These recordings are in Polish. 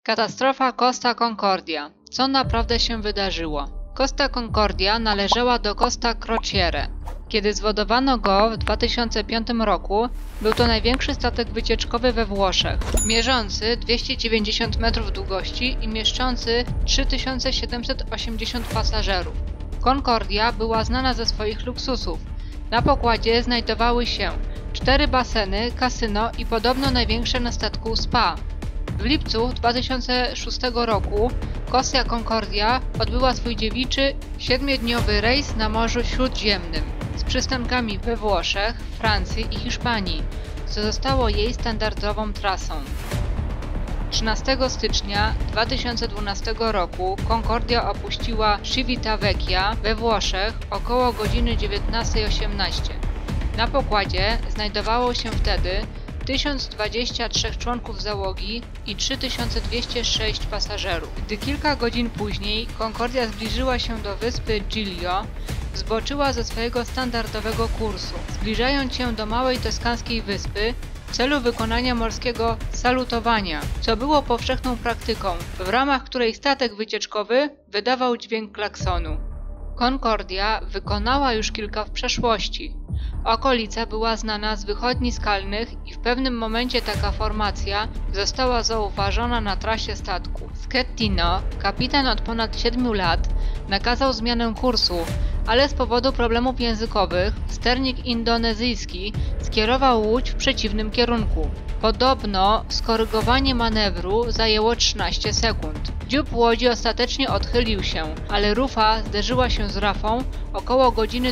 Katastrofa Costa Concordia. Co naprawdę się wydarzyło? Costa Concordia należała do Costa Crociere. Kiedy zwodowano go w 2005 roku, był to największy statek wycieczkowy we Włoszech, mierzący 290 metrów długości i mieszczący 3780 pasażerów. Concordia była znana ze swoich luksusów. Na pokładzie znajdowały się 4 baseny, kasyno i podobno największe na statku spa. W lipcu 2006 roku Costa Concordia odbyła swój dziewiczy 7-dniowy rejs na Morzu Śródziemnym z przystankami we Włoszech, Francji i Hiszpanii, co zostało jej standardową trasą. 13 stycznia 2012 roku Concordia opuściła Civitavecchia we Włoszech około godziny 19:18. Na pokładzie znajdowało się wtedy 1023 członków załogi i 3206 pasażerów. Gdy kilka godzin później Concordia zbliżyła się do wyspy Giglio, zboczyła ze swojego standardowego kursu, zbliżając się do małej toskańskiej wyspy w celu wykonania morskiego salutowania, co było powszechną praktyką, w ramach której statek wycieczkowy wydawał dźwięk klaksonu. Concordia wykonała już kilka w przeszłości. Okolica była znana z wychodni skalnych i w pewnym momencie taka formacja została zauważona na trasie statku. Schettino, kapitan od ponad 7 lat, nakazał zmianę kursu, ale z powodu problemów językowych sternik indonezyjski skierował łódź w przeciwnym kierunku. Podobno skorygowanie manewru zajęło 13 sekund. Dziób łodzi ostatecznie odchylił się, ale rufa zderzyła się z rafą około godziny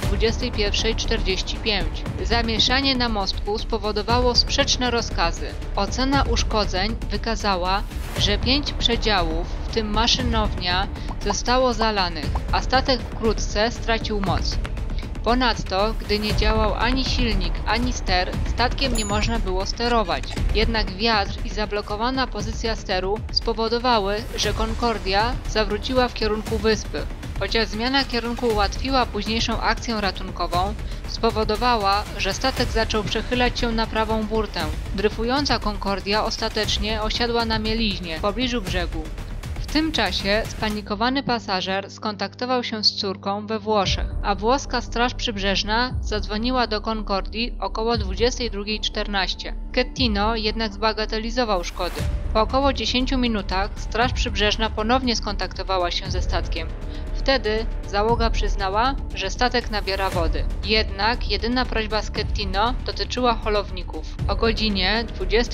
21:45. Zamieszanie na mostku spowodowało sprzeczne rozkazy. Ocena uszkodzeń wykazała, że 5 przedziałów, w tym maszynownia, zostało zalanych, a statek wkrótce stracił moc. Ponadto, gdy nie działał ani silnik, ani ster, statkiem nie można było sterować. Jednak wiatr i zablokowana pozycja steru spowodowały, że Concordia zawróciła w kierunku wyspy. Chociaż zmiana kierunku ułatwiła późniejszą akcję ratunkową, spowodowała, że statek zaczął przechylać się na prawą burtę. Dryfująca Concordia ostatecznie osiadła na mieliźnie w pobliżu brzegu. W tym czasie spanikowany pasażer skontaktował się z córką we Włoszech, a włoska Straż Przybrzeżna zadzwoniła do Concordii około 22:14. Schettino jednak zbagatelizował szkody. Po około 10 minutach Straż Przybrzeżna ponownie skontaktowała się ze statkiem. Wtedy załoga przyznała, że statek nabiera wody. Jednak jedyna prośba Schettino dotyczyła holowników. O godzinie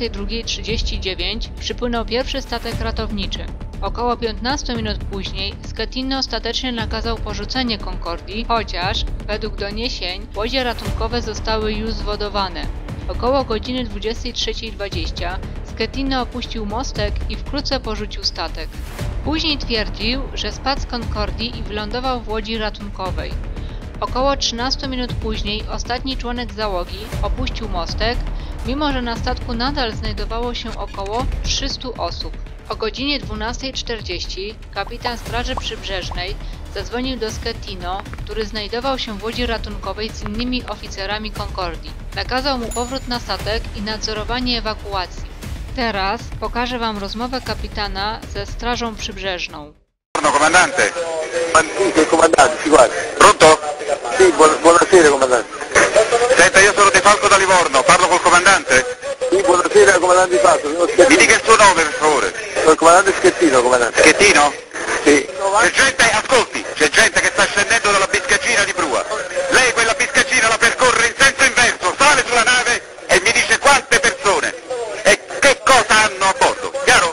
22:39 przypłynął pierwszy statek ratowniczy. Około 15 minut później Schettino ostatecznie nakazał porzucenie Concordii, chociaż, według doniesień, łodzie ratunkowe zostały już zwodowane. Około godziny 23:20 Schettino opuścił mostek i wkrótce porzucił statek. Później twierdził, że spadł z Concordii i wylądował w łodzi ratunkowej. Około 13 minut później ostatni członek załogi opuścił mostek, mimo że na statku nadal znajdowało się około 300 osób. O godzinie 12:40 kapitan Straży Przybrzeżnej zadzwonił do Schettino, który znajdował się w łodzi ratunkowej z innymi oficerami Concordii. Nakazał mu powrót na statek i nadzorowanie ewakuacji. Teraz pokażę wam rozmowę kapitana ze Strażą Przybrzeżną. Comandante. Sì, comandante, si guarda. Pronto? Sì, buonasera comandante. Senta, io sono De Falco da Livorno, parlo col comandante? Sì, buonasera comandante Falco. Mi dica il suo nome, per favore. Sono il comandante Schettino, comandante. Schettino? Sì. C'è gente, ascolti, c'è gente che sta scendendo dalla biscaggina di prua. Lei quella biscaggina la percorre in senso inverso, sale sulla nave e mi dice quante persone e che cosa hanno a bordo, chiaro?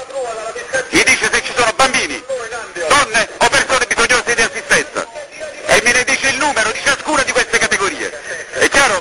Mi dice se ci sono bambini, donne o persone bisognose di assistenza e me ne dice il numero di ciascuna di queste categorie. È chiaro?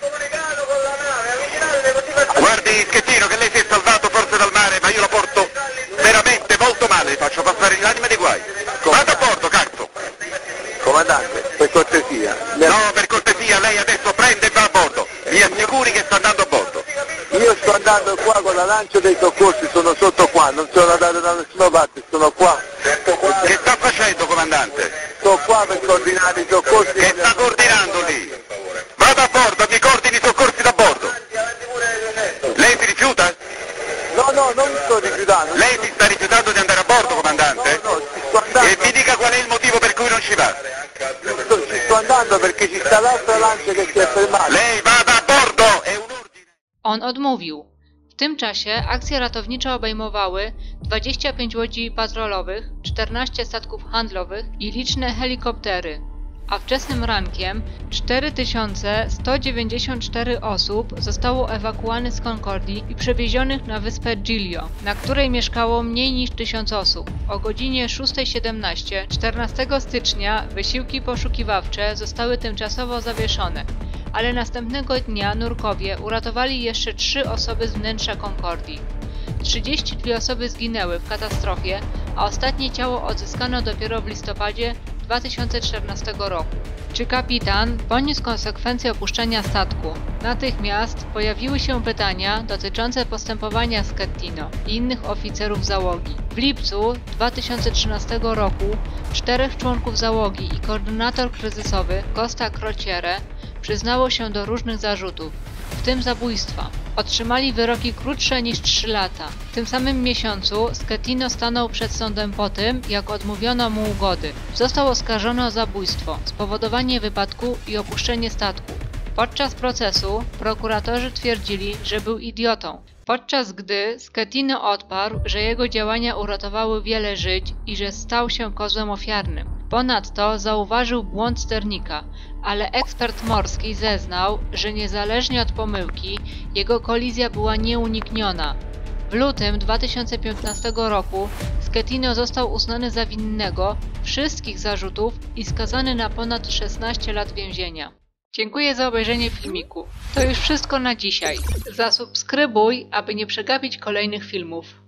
Guardi Schettino che lei si è salvato forse dal mare, ma io la porto veramente molto male, faccio passare l'anima dei guai. Vado a bordo, cazzo! Comandante, per cortesia. No, per cortesia, lei adesso prende e va a bordo. Mi assicuri che sta andando a bordo. Io sto andando qua con la lancia dei soccorsi, sono sotto qua, non sono andato da nessuna parte, sono qua. Che sta facendo, comandante? Sto qua per coordinare i soccorsi. Che sta coordinando lì? Vado a bordo, mi coordini i soccorsi da bordo. Lei si rifiuta? No, non mi sto rifiutando. Lei si sta rifiutando? dall'altra lancia che si è fermata. Lei vada a bordo, è un ordine. On odmówił. W tym czasie akcje ratownicze obejmowały 25 łodzi patrolowych, 14 statków handlowych i liczne helikoptery. A wczesnym rankiem 4194 osób zostało ewakuowanych z Concordii i przewiezionych na wyspę Giglio, na której mieszkało mniej niż 1000 osób. O godzinie 6:17 14 stycznia wysiłki poszukiwawcze zostały tymczasowo zawieszone, ale następnego dnia nurkowie uratowali jeszcze 3 osoby z wnętrza Concordii. 32 osoby zginęły w katastrofie, a ostatnie ciało odzyskano dopiero w listopadzie 2014 roku. Czy kapitan poniósł konsekwencje opuszczenia statku? Natychmiast pojawiły się pytania dotyczące postępowania Schettino i innych oficerów załogi. W lipcu 2013 roku 4 członków załogi i koordynator kryzysowy Costa Crociere przyznało się do różnych zarzutów, w tym zabójstwa. Otrzymali wyroki krótsze niż 3 lata. W tym samym miesiącu Schettino stanął przed sądem po tym, jak odmówiono mu ugody. Został oskarżony o zabójstwo, spowodowanie wypadku i opuszczenie statku. Podczas procesu prokuratorzy twierdzili, że był idiotą, podczas gdy Schettino odparł, że jego działania uratowały wiele żyć i że stał się kozłem ofiarnym. Ponadto zauważył błąd sternika, ale ekspert morski zeznał, że niezależnie od pomyłki, jego kolizja była nieunikniona. W lutym 2015 roku Schettino został uznany za winnego wszystkich zarzutów i skazany na ponad 16 lat więzienia. Dziękuję za obejrzenie filmiku. To już wszystko na dzisiaj. Zasubskrybuj, aby nie przegapić kolejnych filmów.